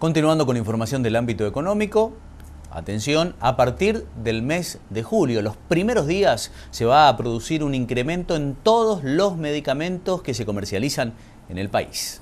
Continuando con información del ámbito económico, atención, a partir del mes de julio, los primeros días, se va a producir un incremento en todos los medicamentos que se comercializan en el país.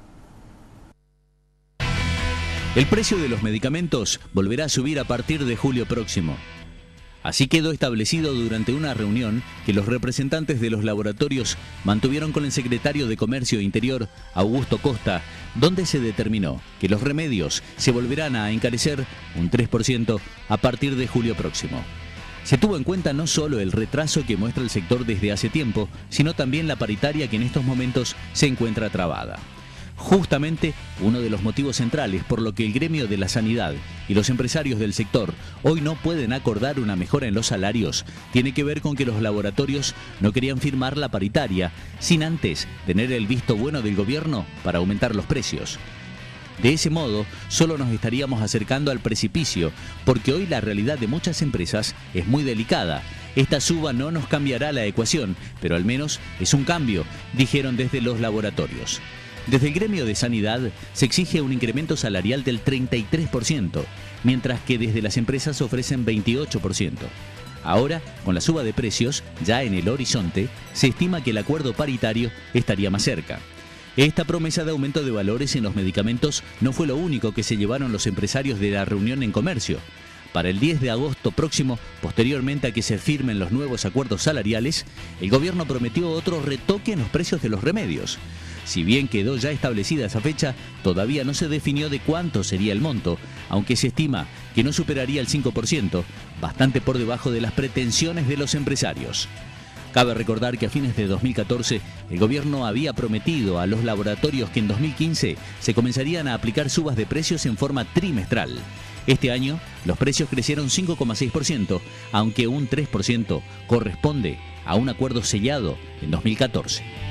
El precio de los medicamentos volverá a subir a partir de julio próximo. Así quedó establecido durante una reunión que los representantes de los laboratorios mantuvieron con el secretario de Comercio e Interior, Augusto Costa, donde se determinó que los remedios se volverán a encarecer un 3% a partir de julio próximo. Se tuvo en cuenta no solo el retraso que muestra el sector desde hace tiempo, sino también la paritaria que en estos momentos se encuentra trabada. Justamente uno de los motivos centrales por lo que el gremio de la sanidad y los empresarios del sector hoy no pueden acordar una mejora en los salarios tiene que ver con que los laboratorios no querían firmar la paritaria sin antes tener el visto bueno del gobierno para aumentar los precios. De ese modo, solo nos estaríamos acercando al precipicio, porque hoy la realidad de muchas empresas es muy delicada. Esta suba no nos cambiará la ecuación, pero al menos es un cambio, dijeron desde los laboratorios. Desde el gremio de sanidad se exige un incremento salarial del 33%, mientras que desde las empresas ofrecen 28%. Ahora, con la suba de precios ya en el horizonte, se estima que el acuerdo paritario estaría más cerca. Esta promesa de aumento de valores en los medicamentos no fue lo único que se llevaron los empresarios de la reunión en comercio. Para el 10 de agosto próximo, posteriormente a que se firmen los nuevos acuerdos salariales, el gobierno prometió otro retoque en los precios de los remedios. Si bien quedó ya establecida esa fecha, todavía no se definió de cuánto sería el monto, aunque se estima que no superaría el 5%, bastante por debajo de las pretensiones de los empresarios. Cabe recordar que a fines de 2014 el gobierno había prometido a los laboratorios que en 2015 se comenzarían a aplicar subas de precios en forma trimestral. Este año los precios crecieron 5,6%, aunque un 3% corresponde a un acuerdo sellado en 2014.